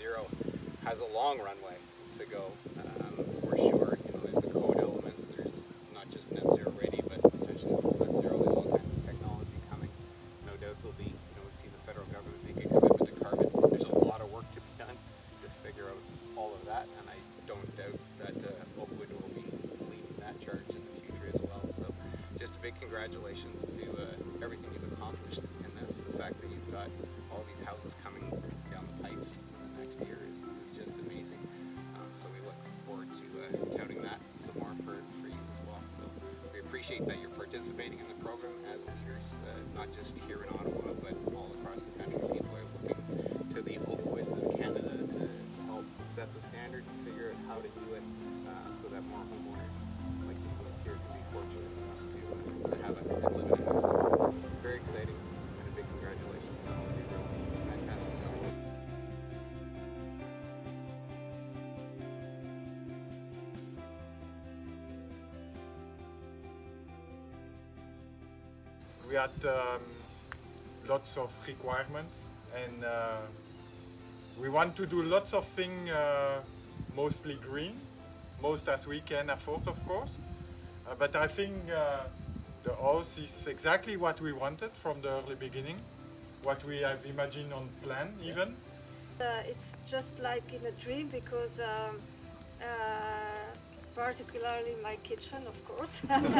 zero has a long runway to go, for sure. You know, there's the code elements, there's not just net zero ready, but potentially full net zero. There's all kinds of technology coming. No doubt there'll be, you know, we've seen the federal government make a commitment to carbon. There's a lot of work to be done to figure out all of that, and I don't doubt that OakWood will be leading that charge in the future as well. So just a big congratulations to everything you've accomplished in this. The fact that you've got all these houses coming down the pipes in the next year is just amazing. So we look forward to touting that some more for you as well. So we appreciate that you're participating in the program as leaders, not just here in Ottawa, but all across the country. People are looking to the OakWoods of Canada to help set the standard and figure out how to do it so that more homeowners like you here can be fortunate enough to have a live in a house like this. So very exciting, and a big congratulations to all of you. Fantastic job. We had lots of requirements, and we want to do lots of things, mostly green, most as we can afford, of course. But I think the house is exactly what we wanted from the early beginning, what we have imagined on plan even. It's just like in a dream because particularly my kitchen, of course.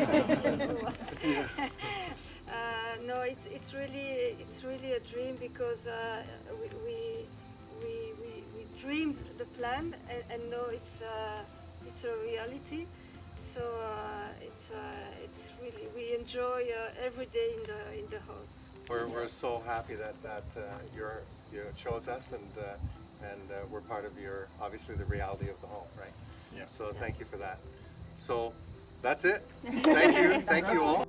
No, it's really a dream because we dreamed the plan and now it's a reality. So it's really, we enjoy every day in the house. We're so happy that you chose us and we're part of your, obviously, the reality of the home, right? Yeah. So thank you for that. So that's it. Thank you all.